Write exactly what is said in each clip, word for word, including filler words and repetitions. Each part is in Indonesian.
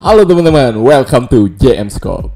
Halo teman-teman, welcome to J M Scope.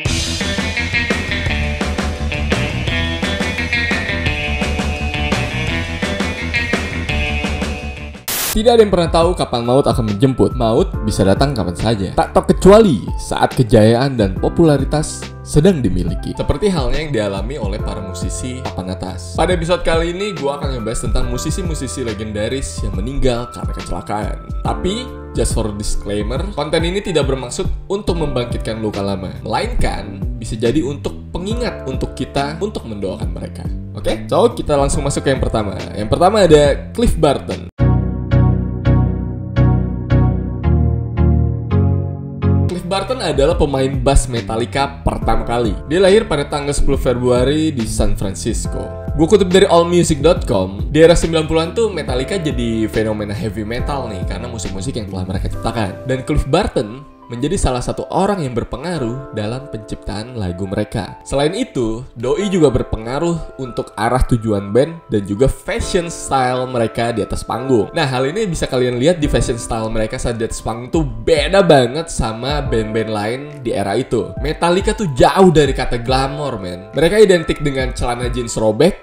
Tidak ada yang pernah tahu kapan maut akan menjemput. Maut bisa datang kapan saja, tak terkecuali saat kejayaan dan popularitas sedang dimiliki. Seperti halnya yang dialami oleh para musisi papan atas. Pada episode kali ini, gue akan ngebahas tentang musisi-musisi legendaris yang meninggal karena kecelakaan. Tapi, just for disclaimer, konten ini tidak bermaksud untuk membangkitkan luka lama, melainkan bisa jadi untuk pengingat untuk kita untuk mendoakan mereka. Oke? Okay? So, kita langsung masuk ke yang pertama. Yang pertama ada Cliff Burton. Burton adalah pemain bass Metallica pertama kali. Dia lahir pada tanggal sepuluh Februari di San Francisco. Gue kutip dari all music dot com, di era sembilan puluhan tuh Metallica jadi fenomena heavy metal nih karena musik-musik yang telah mereka ciptakan. Dan Cliff Burton menjadi salah satu orang yang berpengaruh dalam penciptaan lagu mereka. Selain itu, doi juga berpengaruh untuk arah tujuan band dan juga fashion style mereka di atas panggung. Nah, hal ini bisa kalian lihat di fashion style mereka saat di atas panggung tuh beda banget sama band-band lain di era itu. Metallica tuh jauh dari kata glamour, men. Mereka identik dengan celana jeans robek,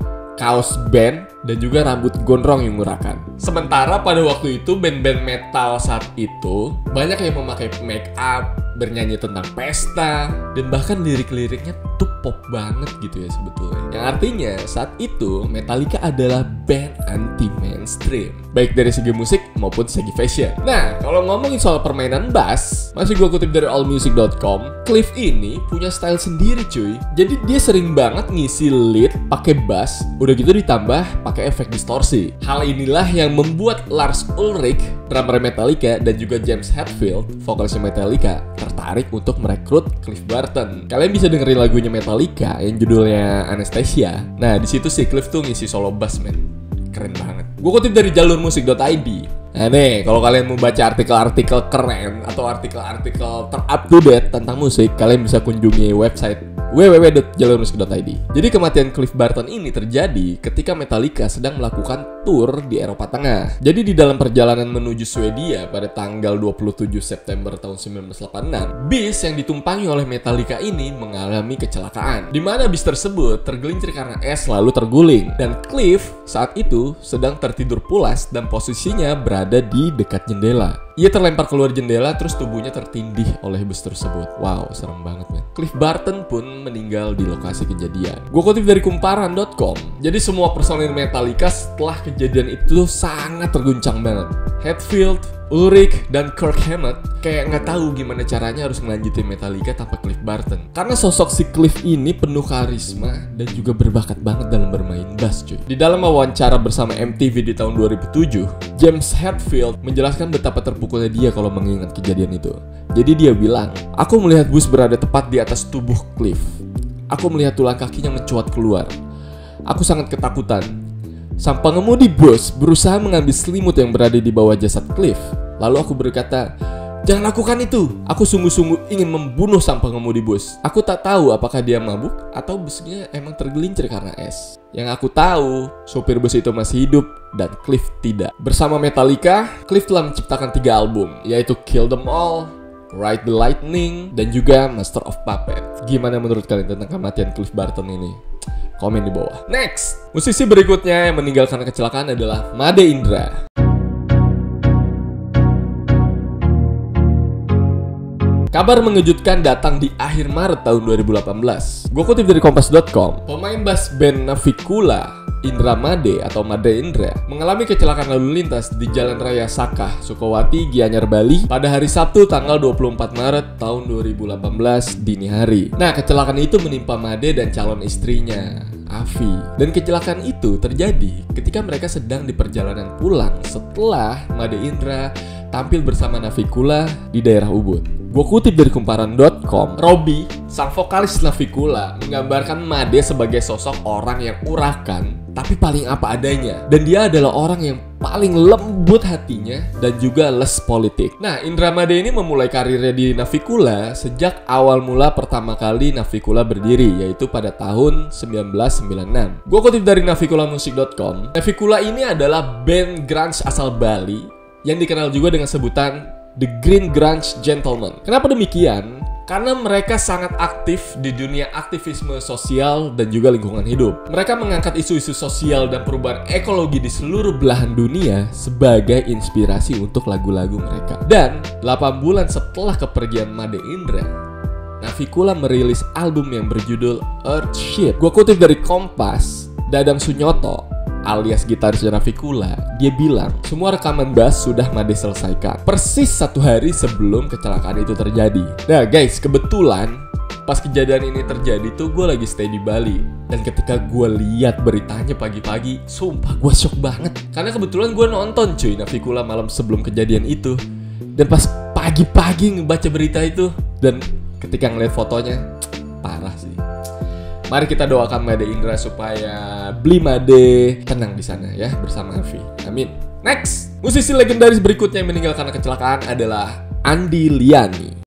kaos band, dan juga rambut gondrong yang murakan. Sementara pada waktu itu band-band metal saat itu banyak yang memakai make up, bernyanyi tentang pesta, dan bahkan lirik-liriknya tuh pop banget gitu ya sebetulnya. Yang artinya saat itu Metallica adalah band anti-mainstream, baik dari segi musik maupun segi fashion. Nah, kalau ngomongin soal permainan bass, masih gue kutip dari all music dot com, Cliff ini punya style sendiri cuy. Jadi dia sering banget ngisi lead pakai bass, udah gitu ditambah pakai efek distorsi. Hal inilah yang membuat Lars Ulrich, drummer Metallica, dan juga James Hetfield, vokalis Metallica, tertarik untuk merekrut Cliff Burton. Kalian bisa dengerin lagunya Metallica yang judulnya Anesthesia. Nah, di situ si Cliff tuh ngisi solo bass, men. Keren banget. Gue kutip dari jalur musik dot i d. Nah nih, kalau kalian mau baca artikel-artikel keren atau artikel-artikel ter-up to date tentang musik, kalian bisa kunjungi website w w w dot jalur musik dot i d. Jadi kematian Cliff Burton ini terjadi ketika Metallica sedang melakukan tour di Eropa Tengah. Jadi di dalam perjalanan menuju Swedia pada tanggal dua puluh tujuh September tahun sembilan belas delapan puluh enam, bis yang ditumpangi oleh Metallica ini mengalami kecelakaan, di mana bis tersebut tergelincir karena es lalu terguling. Dan Cliff saat itu sedang tertidur pulas dan posisinya berada di dekat jendela. Ia terlempar keluar jendela terus tubuhnya tertindih oleh bus tersebut. Wow, serem banget, men. Cliff Burton pun meninggal di lokasi kejadian. Gue kutip dari kumparan dot com. Jadi semua personil Metallica setelah kejadian itu sangat terguncang banget. Hetfield, Ulrich, dan Kirk Hammett kayak nggak tahu gimana caranya harus ngelanjutin Metallica tanpa Cliff Burton. Karena sosok si Cliff ini penuh karisma dan juga berbakat banget dalam bermain bass, cuy. Di dalam wawancara bersama M T V di tahun dua ribu tujuh, James Hetfield menjelaskan betapa terpukulnya dia kalau mengingat kejadian itu. Jadi dia bilang, "Aku melihat bus berada tepat di atas tubuh Cliff. Aku melihat tulang kakinya mencuat keluar. Aku sangat ketakutan. Sang pengemudi bus berusaha mengambil selimut yang berada di bawah jasad Cliff. Lalu aku berkata, 'Jangan lakukan itu. Aku sungguh-sungguh ingin membunuh sang pengemudi bus. Aku tak tahu apakah dia mabuk atau busnya emang tergelincir karena es. Yang aku tahu, sopir bus itu masih hidup dan Cliff tidak.' Bersama Metallica, Cliff telah menciptakan tiga album, yaitu Kill Them All, Ride the Lightning, dan juga Master of Puppets. Gimana menurut kalian tentang kematian Cliff Burton ini? Komen di bawah. Next, musisi berikutnya yang meninggal karena kecelakaan adalah Made Indra. Kabar mengejutkan datang di akhir Maret tahun dua ribu delapan belas. Gue kutip dari kompas dot com. Pemain bass band Navicula, Indra Made atau Made Indra, mengalami kecelakaan lalu lintas di Jalan Raya Sakah, Sukowati, Gianyar, Bali pada hari Sabtu tanggal dua puluh empat Maret tahun dua ribu delapan belas dini hari. Nah, kecelakaan itu menimpa Made dan calon istrinya, Avi. Dan kecelakaan itu terjadi ketika mereka sedang di perjalanan pulang setelah Made Indra tampil bersama Navicula di daerah Ubud. Gue kutip dari kumparan dot com, Robbie, sang vokalis Navicula, menggambarkan Made sebagai sosok orang yang urakan tapi paling apa adanya. Dan dia adalah orang yang paling lembut hatinya dan juga less politik. Nah, Indra Made ini memulai karirnya di Navicula sejak awal mula pertama kali Navicula berdiri, yaitu pada tahun seribu sembilan ratus sembilan puluh enam. Gue kutip dari navicula music dot com, Navicula ini adalah band grunge asal Bali yang dikenal juga dengan sebutan The Green Grunge Gentlemen. Kenapa demikian? Karena mereka sangat aktif di dunia aktivisme sosial dan juga lingkungan hidup. Mereka mengangkat isu-isu sosial dan perubahan ekologi di seluruh belahan dunia sebagai inspirasi untuk lagu-lagu mereka. Dan delapan bulan setelah kepergian Made Indra, Navikula merilis album yang berjudul Earthship. Gua kutip dari Kompas, Dadang Sunyoto alias gitaris Navikula, dia bilang semua rekaman bass sudah Made selesaikan persis satu hari sebelum kecelakaan itu terjadi. Nah guys, kebetulan pas kejadian ini terjadi tuh gue lagi stay di Bali. Dan ketika gue lihat beritanya pagi-pagi, sumpah gue shock banget. Karena kebetulan gue nonton cuy Navikula malam sebelum kejadian itu. Dan pas pagi-pagi ngebaca berita itu, dan ketika ngeliat fotonya, parah sih. Mari kita doakan Made Indra supaya beli Made tenang di sana ya bersama Avi. Amin. Next, musisi legendaris berikutnya yang meninggal karena kecelakaan adalah Andy Liany.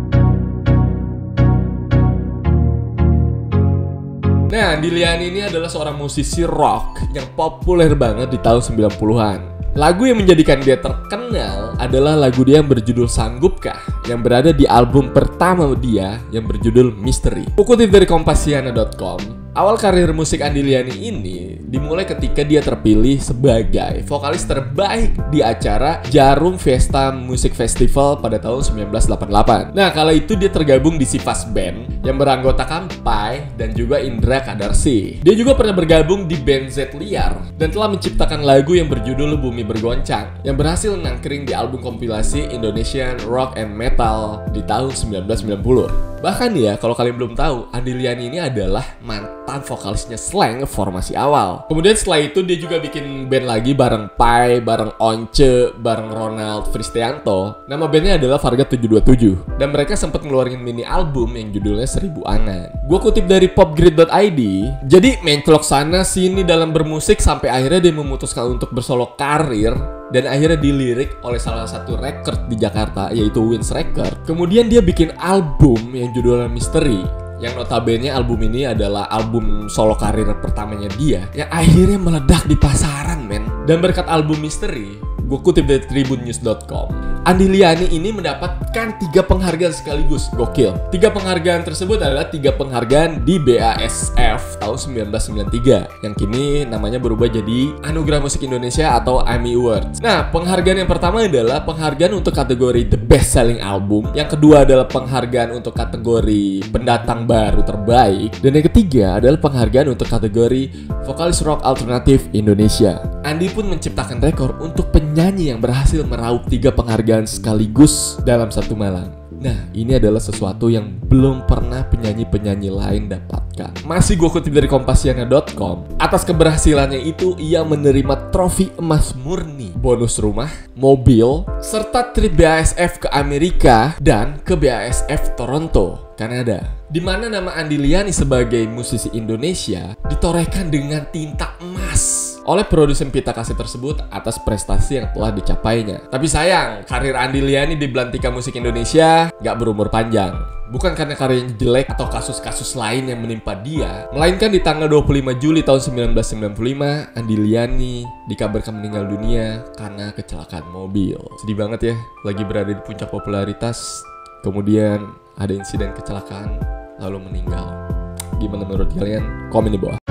Nah, Andy Liany ini adalah seorang musisi rock yang populer banget di tahun sembilan puluhan. Lagu yang menjadikan dia terkenal adalah lagu dia yang berjudul Sanggupkah, yang berada di album pertama dia yang berjudul Mystery. Kutip dari Kompasiana dot com, awal karir musik Andy Liany ini dimulai ketika dia terpilih sebagai vokalis terbaik di acara Jarum Fiesta Music Festival pada tahun sembilan belas delapan puluh delapan. Nah, kala itu dia tergabung di Sivas Band yang beranggotakan Pai dan juga Indra Kadarsi. Dia juga pernah bergabung di band Z Liar dan telah menciptakan lagu yang berjudul Bumi Bergoncang yang berhasil nangkring di album kompilasi Indonesian Rock and Metal di tahun sembilan belas sembilan puluh. Bahkan ya, kalau kalian belum tahu, Andy Liany ini adalah mantan vokalisnya Slank formasi awal. Kemudian setelah itu dia juga bikin band lagi bareng Pai, bareng Once, bareng Ronald Fristianto. Nama bandnya adalah Varga tujuh dua tujuh. Dan mereka sempat ngeluarin mini album yang judulnya Seribu Angan. Gue kutip dari popgrid dot i d. Jadi mencolok sana sini dalam bermusik sampai akhirnya dia memutuskan untuk bersolo karir. Dan akhirnya dilirik oleh salah satu record di Jakarta, yaitu Wins Record. Kemudian dia bikin album yang judulnya Mystery, yang notabene album ini adalah album solo karir pertamanya dia, yang akhirnya meledak di pasaran men. Dan berkat album Mystery, gue kutip dari tribun news dot com, Andy Liany ini mendapatkan tiga penghargaan sekaligus. Gokil. Tiga penghargaan tersebut adalah tiga penghargaan di B A S F tahun sembilan belas sembilan puluh tiga, yang kini namanya berubah jadi Anugerah Musik Indonesia atau A M I Awards. Nah, penghargaan yang pertama adalah penghargaan untuk kategori The Best Selling Album. Yang kedua adalah penghargaan untuk kategori Pendatang Baru Terbaik. Dan yang ketiga adalah penghargaan untuk kategori Vokalis Rock Alternatif Indonesia. Andy pun menciptakan rekor untuk penyanyi yang berhasil meraup tiga penghargaan sekaligus dalam satu malam. Nah, ini adalah sesuatu yang belum pernah penyanyi-penyanyi lain dapatkan. Masih gue kutip dari Kompasiana dot com, atas keberhasilannya itu ia menerima trofi emas murni, bonus rumah, mobil, serta trip B A S F ke Amerika dan ke B A S F Toronto, Kanada. Di mana nama Andy Liany sebagai musisi Indonesia ditorehkan dengan tinta emas oleh produsen pita kaset tersebut atas prestasi yang telah dicapainya. Tapi sayang, karir Andy Liany di belantika musik Indonesia gak berumur panjang. Bukan karena karyanya jelek atau kasus-kasus lain yang menimpa dia, melainkan di tanggal dua puluh lima Juli tahun sembilan belas sembilan puluh lima, Andy Liany dikabarkan meninggal dunia karena kecelakaan mobil. Sedih banget ya, lagi berada di puncak popularitas, kemudian ada insiden kecelakaan, lalu meninggal. Gimana menurut kalian? Komen di bawah.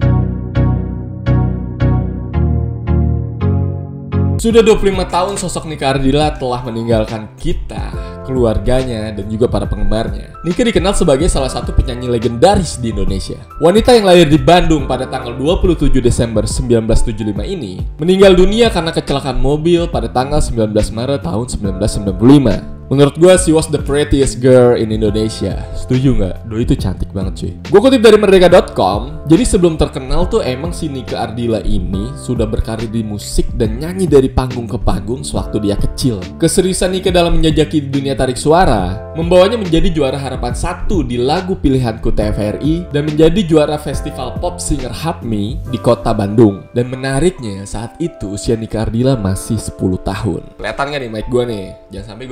Sudah dua puluh lima tahun sosok Nika Ardila telah meninggalkan kita, keluarganya, dan juga para penggemarnya. Nika dikenal sebagai salah satu penyanyi legendaris di Indonesia. Wanita yang lahir di Bandung pada tanggal dua puluh tujuh Desember seribu sembilan ratus tujuh puluh lima ini meninggal dunia karena kecelakaan mobil pada tanggal sembilan belas Maret tahun seribu sembilan ratus sembilan puluh lima. Menurut gue, she was the prettiest girl in Indonesia. Setuju nggak? Doi itu cantik banget cuy. Gue kutip dari Merdeka dot com. Jadi sebelum terkenal tuh emang si Nika Ardila ini sudah berkarir di musik dan nyanyi dari panggung ke panggung sewaktu dia kecil. Keseriusan Nika dalam menjajaki dunia tarik suara membawanya menjadi juara harapan satu di lagu pilihanku T V R I dan menjadi juara festival pop singer Hapmi di kota Bandung. Dan menariknya, saat itu usia Nika Ardila masih sepuluh tahun. Kelihatan nggak nih mic gue nih? Jangan sampai gue dikompelin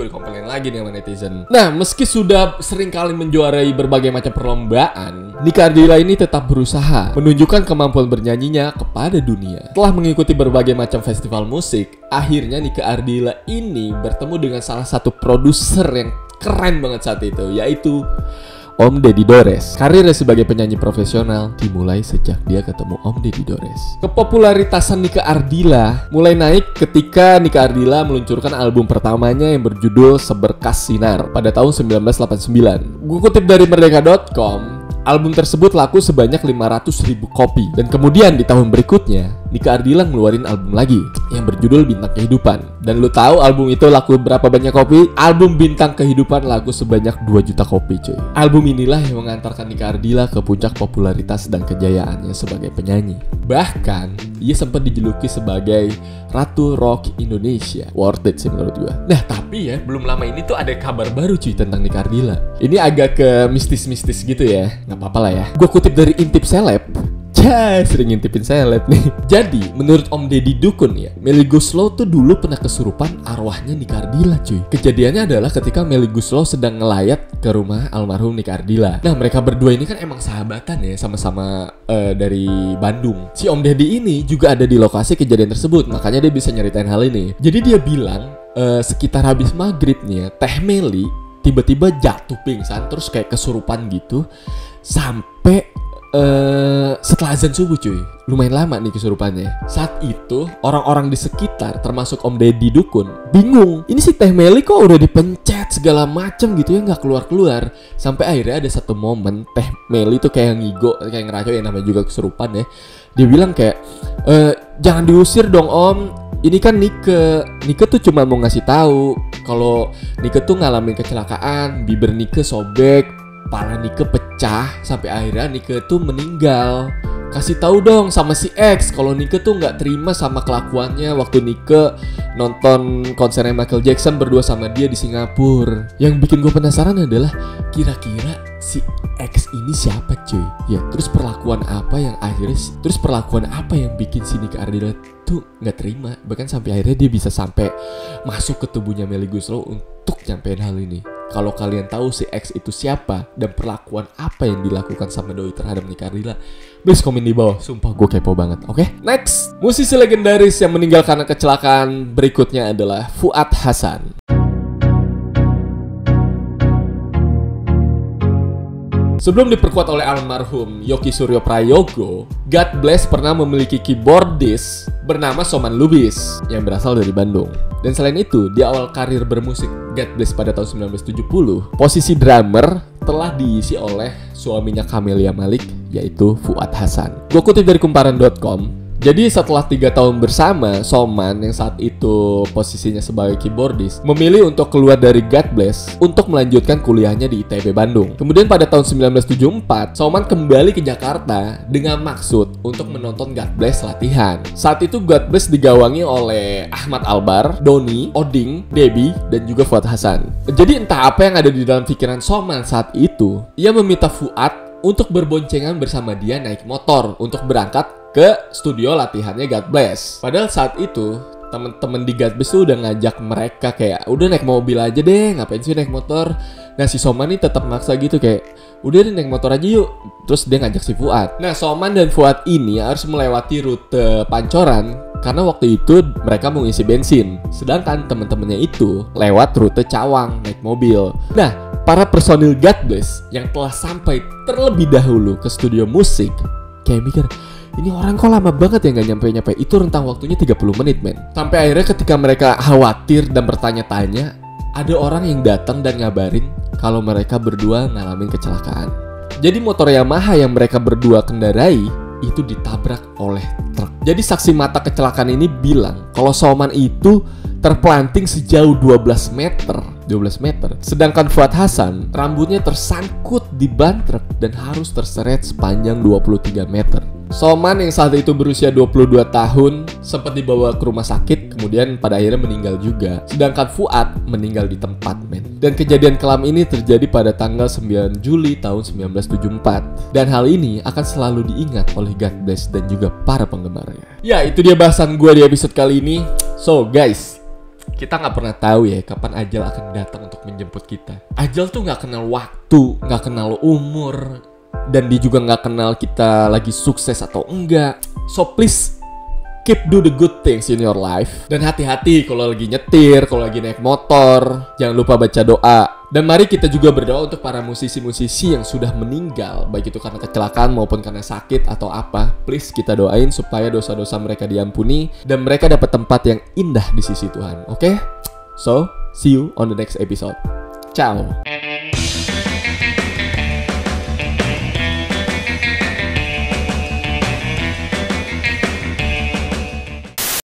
diomongin lagi nih sama netizen. Nah, meski sudah sering kali menjuarai berbagai macam perlombaan, Nika Ardila ini tetap berusaha menunjukkan kemampuan bernyanyinya kepada dunia. Setelah mengikuti berbagai macam festival musik, akhirnya Nika Ardila ini bertemu dengan salah satu produser yang keren banget saat itu, yaitu Om Deddy Dores. Karirnya sebagai penyanyi profesional dimulai sejak dia ketemu Om Deddy Dores. Kepopularitasan Nika Ardila mulai naik ketika Nika Ardila meluncurkan album pertamanya yang berjudul Seberkas Sinar pada tahun sembilan belas delapan puluh sembilan. Gue kutip dari merdeka dot com, album tersebut laku sebanyak lima ratus ribu kopi. Dan kemudian di tahun berikutnya, Nika Ardila ngeluarin album lagi yang berjudul Bintang Kehidupan. Dan lu tahu album itu laku berapa banyak kopi? Album Bintang Kehidupan laku sebanyak dua juta kopi, cuy. Album inilah yang mengantarkan Nika Ardila ke puncak popularitas dan kejayaannya sebagai penyanyi. Bahkan, ia sempat dijuluki sebagai Ratu Rock Indonesia. Worth it sih menurut gua. Nah, tapi ya, belum lama ini tuh ada kabar baru cuy tentang Nika Ardila. Ini agak ke mistis-mistis gitu ya. Nggak apa-apa lah ya. Gua kutip dari Intip Seleb. Cah, sering ngintipin seleb nih. Jadi, menurut Om Deddy Dukun ya, Melly Goeslaw tuh dulu pernah kesurupan arwahnya Nika Ardila cuy. Kejadiannya adalah ketika Melly Goeslaw sedang ngelayat ke rumah almarhum Nika Ardila. Nah, mereka berdua ini kan emang sahabatan ya, sama-sama uh, dari Bandung. Si Om Deddy ini juga ada di lokasi kejadian tersebut, makanya dia bisa nyeritain hal ini. Jadi dia bilang, uh, sekitar habis maghrib nih ya, Teh Melly tiba-tiba jatuh pingsan, terus kayak kesurupan gitu, sampai Uh, setelah azan subuh cuy. Lumayan lama nih kesurupannya. Saat itu orang-orang di sekitar termasuk Om Deddy Dukun bingung, ini si Teh Melly kok udah dipencet segala macem gitu ya, nggak keluar-keluar. Sampai akhirnya ada satu momen Teh Melly tuh kayak ngigo, kayak ngeraco ya, namanya juga kesurupan ya. Dia bilang kayak e, jangan diusir dong Om, ini kan Nike Nike tuh cuma mau ngasih tahu kalau Nike tuh ngalamin kecelakaan, bibir Nike sobek, kepala Nike pecah, sampai akhirnya Nike tuh meninggal. Kasih tahu dong sama si X kalau Nike tuh nggak terima sama kelakuannya waktu Nike nonton konsernya Michael Jackson berdua sama dia di Singapura. Yang bikin gue penasaran adalah kira-kira si X ini siapa cuy? Ya, terus perlakuan apa yang akhirnya terus perlakuan apa yang bikin si Nika Ardila tuh nggak terima, bahkan sampai akhirnya dia bisa sampai masuk ke tubuhnya Melly Goeslaw untuk nyampein hal ini. Kalau kalian tahu si X itu siapa dan perlakuan apa yang dilakukan sama doi terhadap Nika Ardila, please komen di bawah. Sumpah gue kepo banget. Oke, okay? Next, musisi legendaris yang meninggal karena kecelakaan berikutnya adalah Fuad Hasan. Sebelum diperkuat oleh almarhum Yoki Suryo Prayogo, God Bless pernah memiliki keyboardist bernama Soman Lubis yang berasal dari Bandung. Dan selain itu, di awal karir bermusik God Bless pada tahun sembilan belas tujuh puluh, posisi drummer telah diisi oleh suaminya Camelia Malik, yaitu Fuad Hasan. Gue kutip dari kumparan dot com. Jadi setelah tiga tahun bersama, Soman yang saat itu posisinya sebagai keyboardist memilih untuk keluar dari God Bless untuk melanjutkan kuliahnya di I T B Bandung. Kemudian pada tahun sembilan belas tujuh puluh empat, Soman kembali ke Jakarta dengan maksud untuk menonton God Bless latihan. Saat itu God Bless digawangi oleh Ahmad Albar, Doni, Oding, Debbie, dan juga Fuad Hasan. Jadi entah apa yang ada di dalam pikiran Soman saat itu, ia meminta Fuad untuk berboncengan bersama dia naik motor untuk berangkat ke studio latihannya God Bless. Padahal saat itu temen-temen di God Bless tuh udah ngajak mereka kayak udah naik mobil aja deh, ngapain sih naik motor. Nah si Soman nih tetap maksa gitu kayak udah deh naik motor aja yuk. Terus dia ngajak si Fuad. Nah Soman dan Fuad ini harus melewati rute Pancoran karena waktu itu mereka mau ngisi bensin. Sedangkan temen-temennya itu lewat rute Cawang naik mobil. Nah para personil God Bless yang telah sampai terlebih dahulu ke studio musik kayak mikir, ini orang kok lama banget ya gak nyampe-nyampe. Itu rentang waktunya tiga puluh menit men. Sampai akhirnya ketika mereka khawatir dan bertanya-tanya, ada orang yang datang dan ngabarin kalau mereka berdua ngalamin kecelakaan. Jadi motor Yamaha yang mereka berdua kendarai itu ditabrak oleh truk. Jadi saksi mata kecelakaan ini bilang kalau Soman itu terpelanting sejauh dua belas meter. Sedangkan Fuad Hasan rambutnya tersangkut di ban truk dan harus terseret sepanjang dua puluh tiga meter. Soman yang saat itu berusia dua puluh dua tahun sempat dibawa ke rumah sakit, kemudian pada akhirnya meninggal juga. Sedangkan Fuad meninggal di tempat men. Dan kejadian kelam ini terjadi pada tanggal sembilan Juli tahun sembilan belas tujuh puluh empat. Dan hal ini akan selalu diingat oleh God Bless dan juga para penggemarnya. Ya itu dia bahasan gue di episode kali ini. So guys, kita nggak pernah tahu ya kapan ajal akan datang untuk menjemput kita. Ajal tuh nggak kenal waktu, nggak kenal umur, dan dia juga nggak kenal kita lagi sukses atau enggak. So please keep do the good things in your life. Dan hati-hati kalau lagi nyetir, kalau lagi naik motor. Jangan lupa baca doa. Dan mari kita juga berdoa untuk para musisi-musisi yang sudah meninggal, baik itu karena kecelakaan maupun karena sakit atau apa. Please kita doain supaya dosa-dosa mereka diampuni dan mereka dapat tempat yang indah di sisi Tuhan. Oke? Okay? So, see you on the next episode. Ciao.